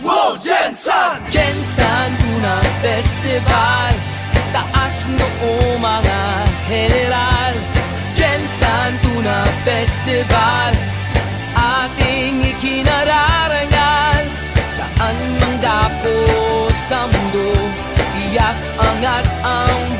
Wow, Jensan! Jensan Tuna Festival, taas noo mga general. Jensan Tuna Festival, ating ikinararangal. Saan mang dako sa mundo, tiyak angat ang